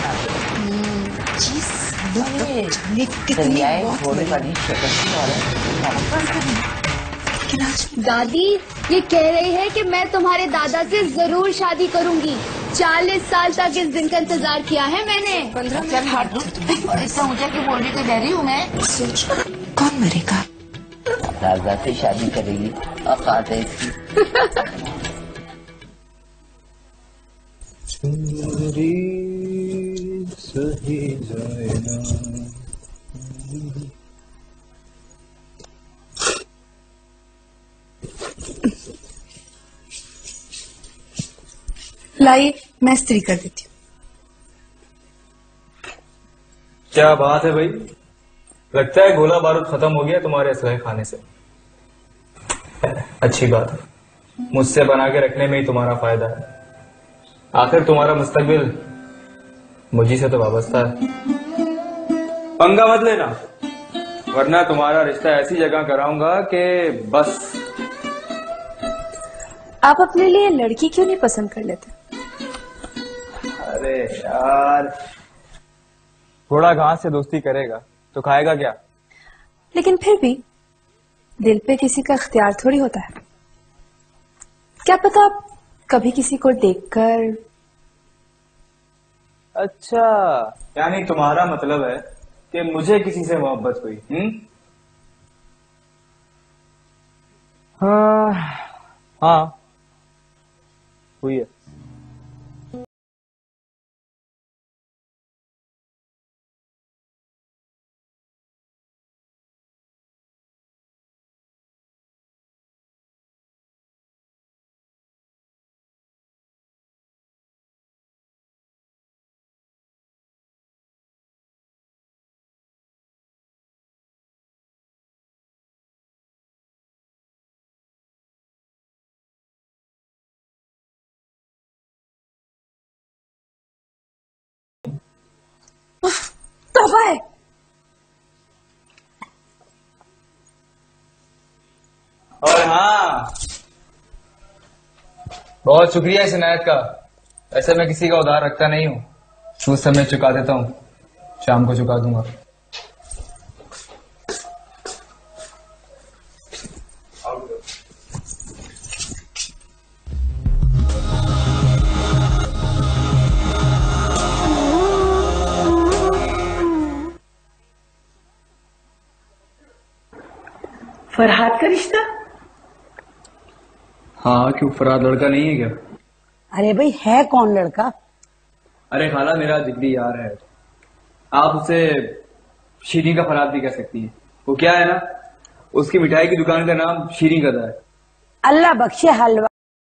दादी ये कह रही है कि मैं तुम्हारे दादा से जरूर शादी करूंगी। 40 साल तक इस दिन का इंतजार किया है मैंने। 15 चल हाथ और इससे मुझे क्यों बोल रही तो डरी हूँ मैं। सोच कौन मरेगा? राजा से शादी करेगी औकात है इसकी। सही जाए ना। लाइए मैं इस्त्री कर देती हूँ। क्या बात है भाई, लगता है गोला बारूद खत्म हो गया तुम्हारे असलहे खाने से। अच्छी बात है, मुझसे बना के रखने में ही तुम्हारा फायदा है। आखिर तुम्हारा मुस्तकबिल मुझी से तो वाबस्ता है। पंगा मत लेना, वरना तुम्हारा रिश्ता ऐसी जगह कराऊंगा कि बस। आप अपने लिए लड़की क्यों नहीं पसंद कर लेते? अरे यार, थोड़ा घास से दोस्ती करेगा तो खाएगा क्या? लेकिन फिर भी दिल पे किसी का इख्तियार थोड़ी होता है। क्या पता आप कभी किसी को देखकर। अच्छा, यानी तुम्हारा मतलब है कि मुझे किसी से मोहब्बत हुई? हाँ हुई है। तौबा है। और हाँ, बहुत शुक्रिया इस इनायत का। ऐसे मैं किसी का उधार रखता नहीं हूँ, उस समय चुका देता हूँ, शाम को चुका दूंगा। फरहाद का रिश्ता? हाँ क्यों, फरहाद लड़का नहीं है क्या? अरे भाई है कौन लड़का? अरे खाला, मेरा जिगरी यार है। आप उसे शीरी का फरहाद भी कह सकती हैं। वो क्या है ना, उसकी मिठाई की दुकान का नाम शीरी गदा है। अल्लाह बख्शे हलवा।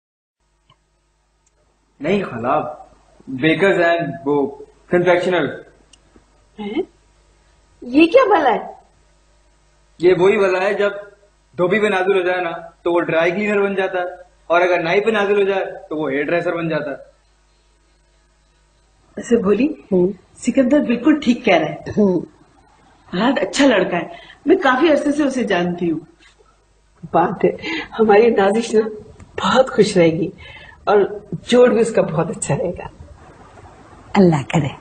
नहीं खाला, बेकर्स एंड वो कन्फेक्शनर। ये क्या भला है? ये वही वाला है जब धोबी पे नाजुल हो जाए ना तो वो ड्राई क्लीनर बन जाता है, और अगर नाई पे नाजुल हो जाए तो वो हेयर ड्रेसर बन जाता है। ऐसे बोली सिकंदर बिल्कुल ठीक कह रहा है। फरहाद अच्छा लड़का है, मैं काफी अरसे से उसे जानती हूँ। बात है हमारी नाजिश ना बहुत खुश रहेगी और जोड़ भी उसका बहुत अच्छा रहेगा। अल्लाह करे।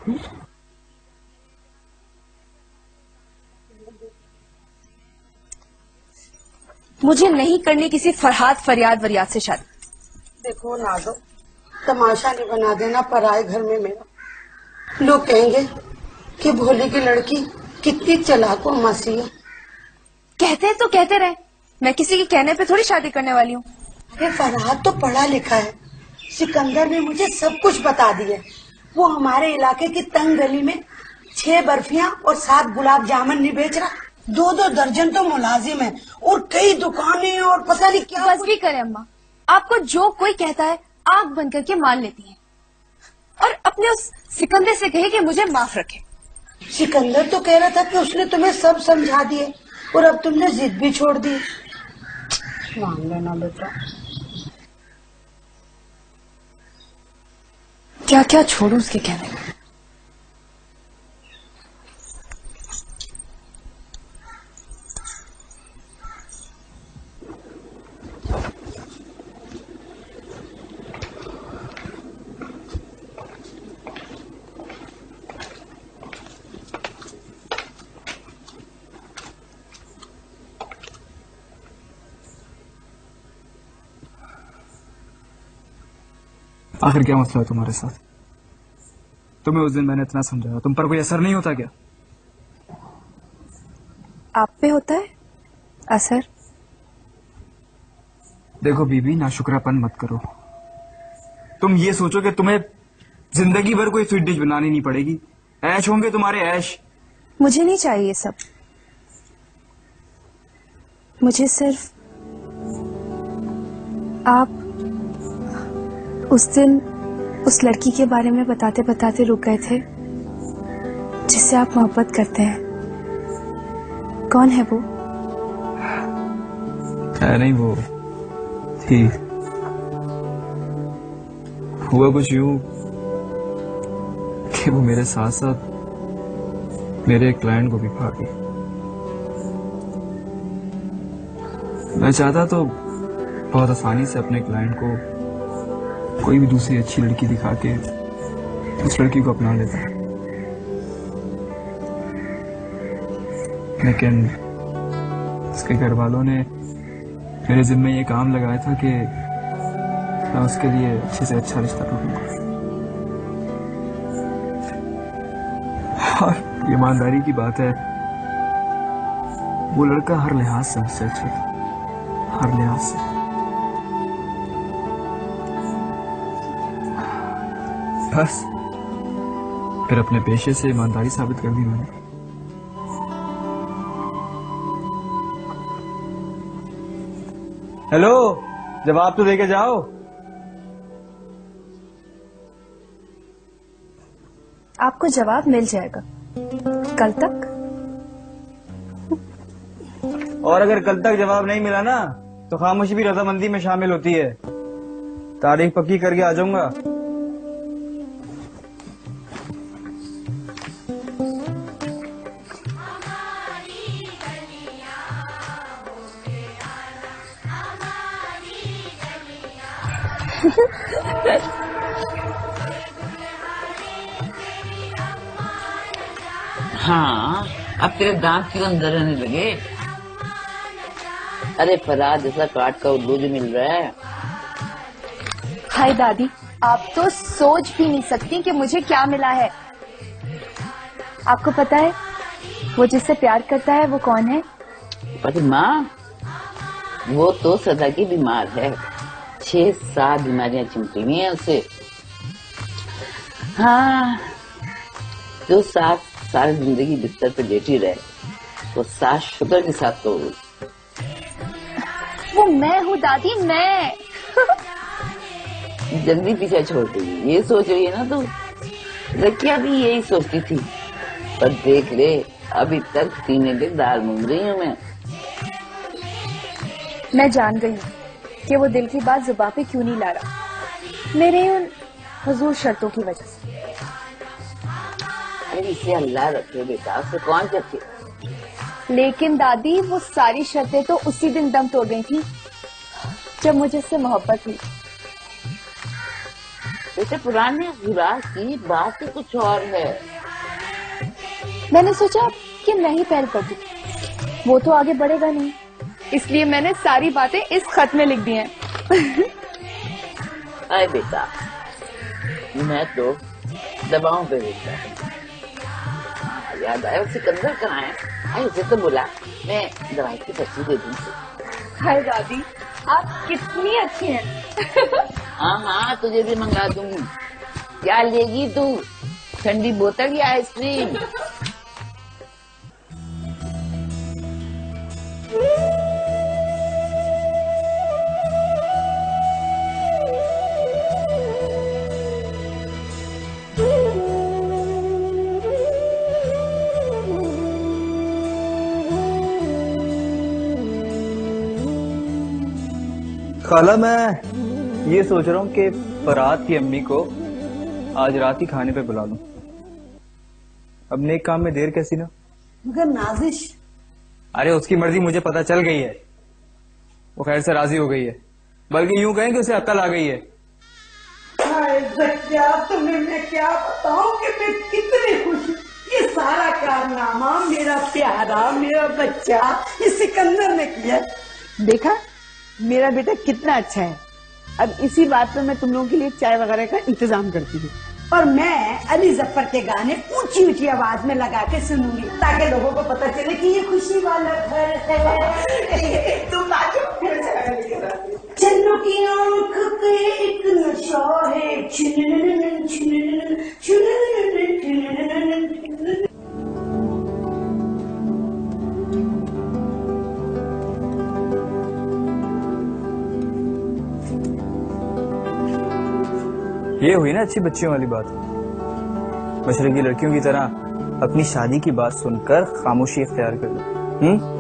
मुझे नहीं करनी किसी फरहाद फरियाद वरियाद से शादी। देखो नाजो, तमाशा नहीं बना देना पराए घर में मेरा। लोग कहेंगे कि भोली की लड़की कितनी चालाक और मासी है। कहते हैं तो कहते रहे, मैं किसी के कहने पे थोड़ी शादी करने वाली हूँ। अरे फरहाद तो पढ़ा लिखा है, सिकंदर ने मुझे सब कुछ बता दिया। वो हमारे इलाके की तंग गली में 6 बर्फियां और 7 गुलाब जामुन नहीं बेच रहा, 2-2 दर्जन तो मुलाजिम है और कई दुकानें और पता नहीं क्या। बस भी करे अम्मा, आपको जो कोई कहता है आंख बंद करके मान लेती है, और अपने उस सिकंदर से कहे कि मुझे माफ रखे। सिकंदर तो कह रहा था कि उसने तुम्हें सब समझा दिए और अब तुमने जिद भी छोड़ दी। मान लेना बेटा। क्या क्या छोड़ू उसके कहने में। आखिर क्या मसला है तुम्हारे साथ? तुम्हें उस दिन मैंने इतना समझाया, तुम पर कोई असर नहीं होता क्या? आप पे होता है असर? देखो बीबी, नाशुक्रापन मत करो। तुम ये सोचो कि तुम्हें जिंदगी भर कोई स्वीट डिश बनानी नहीं पड़ेगी, ऐश होंगे तुम्हारे ऐश। मुझे नहीं चाहिए सब, मुझे सिर्फ आप उस दिन उस लड़की के बारे में बताते बताते रुक गए थे जिससे आप मोहब्बत करते हैं। कौन है वो? है नहीं, वो थी। हुआ कुछ यूं कि वो मेरे साथ साथ मेरे एक क्लाइंट को भी भाग गई। मैं चाहता तो बहुत आसानी से अपने क्लाइंट को कोई भी दूसरी अच्छी लड़की दिखा के उस लड़की को अपना लेता, लेकिन उसके घर वालों ने मेरे जिम्मे ये काम लगाया था कि मैं उसके लिए अच्छे से अच्छा रिश्ता ढूंढूंगा। और ईमानदारी की बात है, वो लड़का हर लिहाज से मुझसे अच्छा था, हर लिहाज से। बस फिर अपने पेशे से ईमानदारी साबित कर दी मैंने। हेलो, जवाब तो देके जाओ। आपको जवाब मिल जाएगा कल तक। और अगर कल तक जवाब नहीं मिला ना तो खामोशी भी रजामंदी में शामिल होती है। तारीख पक्की करके आ जाऊंगा। हाँ, अब तेरे दांत क्यों अंदर रहने लगे? अरे फरहाद जैसा काट का उल्लू जो मिल रहा है। हाय दादी, आप तो सोच भी नहीं सकती कि मुझे क्या मिला है। आपको पता है वो जिससे प्यार करता है वो कौन है? अरे माँ, वो तो सदा की बीमार है, 6-7 बीमारियां चिमटी हुई हैं उसे। हाँ, जो सारी जिंदगी बिस्तर पे लेटी रहे वो 7 शुगर के साथ तो वो मैं हूँ दादी, मैं। जल्दी पीछे छोड़ देगी ये सोच रही है ना तू? रकिया भी यही सोचती थी, पर देख ले अभी तक सीने पे दाल मूंग रही हूँ मैं। मैं जान गई हूँ कि वो दिल की बात जुबान पे क्यों नहीं ला रहा, मेरे उन हुजूर शर्तों की वजह से। अरे इसे अल्लाह रखे बेटा, उसे कौन रखे। लेकिन दादी वो सारी शर्तें तो उसी दिन दम तोड़ गई थी जब मुझे उससे मोहब्बत हुई। बेटे पुराने विवाह की बात ही कुछ और है। मैंने सोचा कि मैं ही पहल कर दूं, वो तो आगे बढ़ेगा नहीं, इसलिए मैंने सारी बातें इस खत में लिख दी हैं। अरे बेटा मैं तो दबाओं पे बेटा। याद आया सिकंदर कहाँ है? आई उसे तो बुला, मैं दवाई की पर्ची दे दूंगी। हाय दादी आप कितनी अच्छी हैं। हाँ हाँ तुझे भी मंगा दूंगी। क्या लेगी तू, ठंडी बोतल या आइसक्रीम? खाला मैं ये सोच रहा हूँ कि फरात की अम्मी को आज रात ही खाने पे बुला लूं। अब नेक काम में देर कैसी ना। मगर नाजिश, अरे उसकी मर्जी मुझे पता चल गई है, वो खैर से राजी हो गई है, बल्कि यूं कहें कि उसे अक्ल आ गई है। हाय जक्या, तुम्हें मैं क्या बताऊं कि मैं कितनी खुश हूं। ये सारा कारनामा मेरा प्यारा मेरा बच्चा ये सिकंदर ने किया। देखा मेरा बेटा कितना अच्छा है। अब इसी बात पे मैं तुम लोगों के लिए चाय वगैरह का इंतजाम करती हूँ। और मैं अली जफर के गाने ऊंची ऊंची आवाज में लगा के सुनूंगी ताकि लोगों को पता चले कि ये खुशी वाला घर है। तुम नाचो फिर से चन्नू की आंख पे एक नशा है। छिनननन, छिनननन, छिनननन, छिनननन। ये हुई ना अच्छी बच्चियों वाली बात। मशरकी लड़कियों की तरह अपनी शादी की बात सुनकर खामोशी इख्तियार कर लो।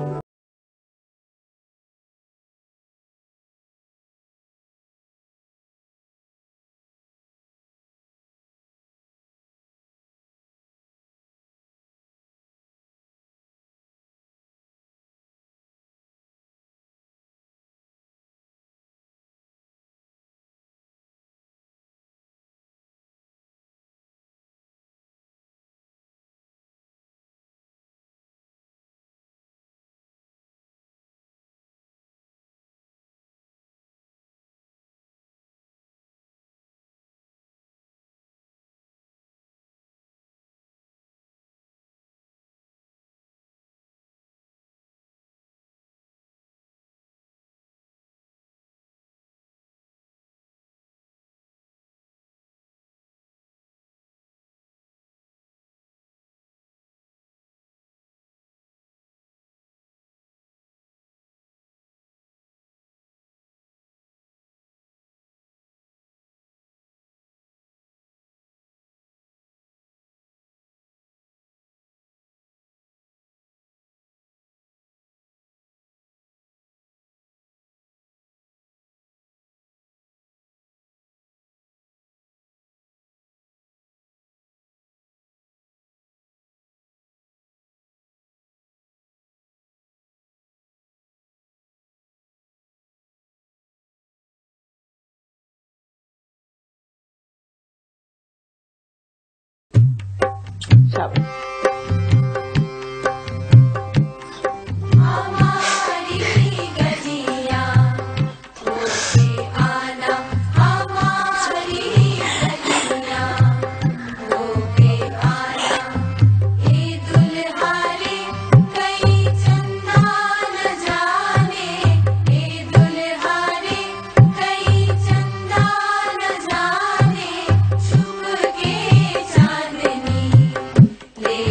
ले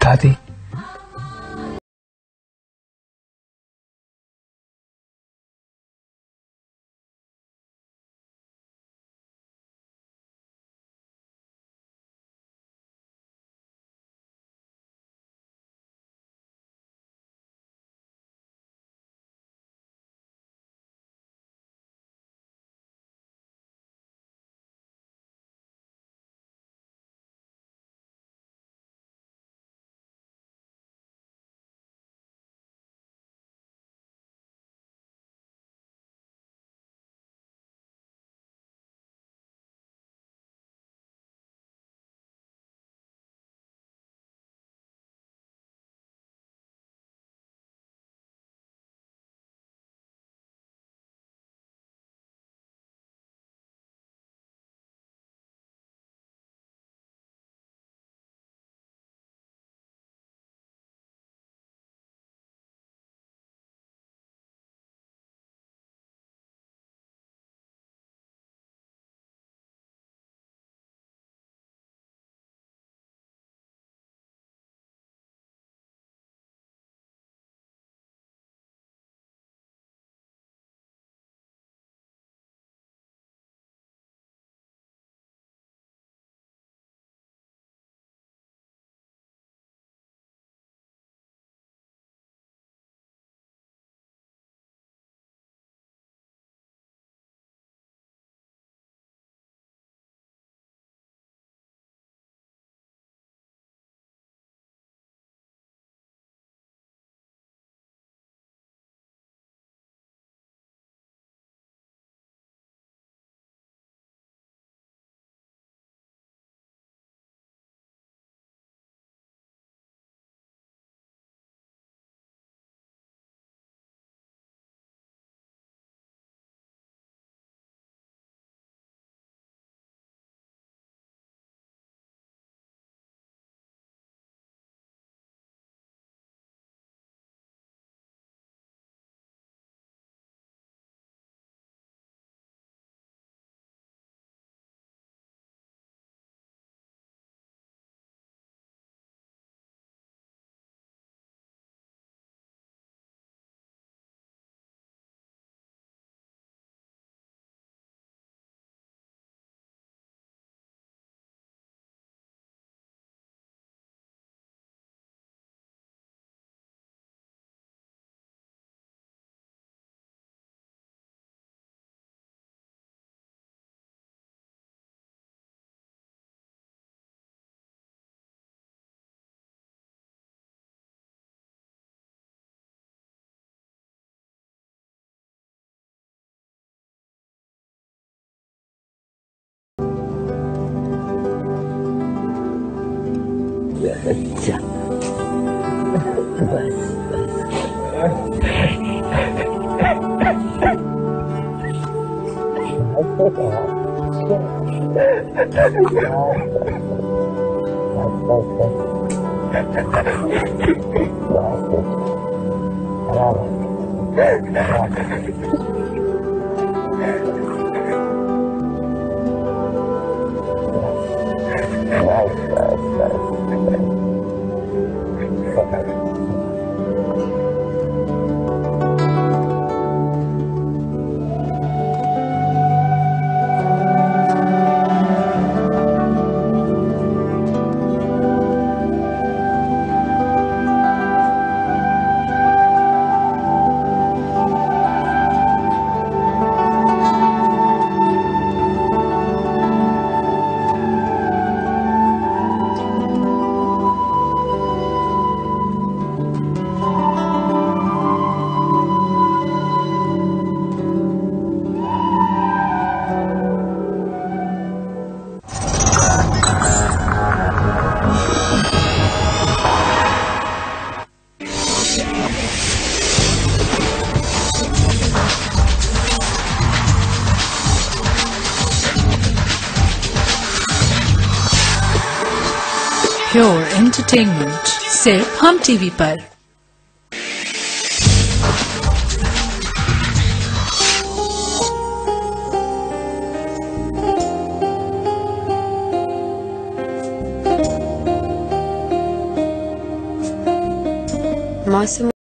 दादी, अच्छा बस प्योर एंटरटेनमेंट सिर्फ हम टीवी पर। माँ से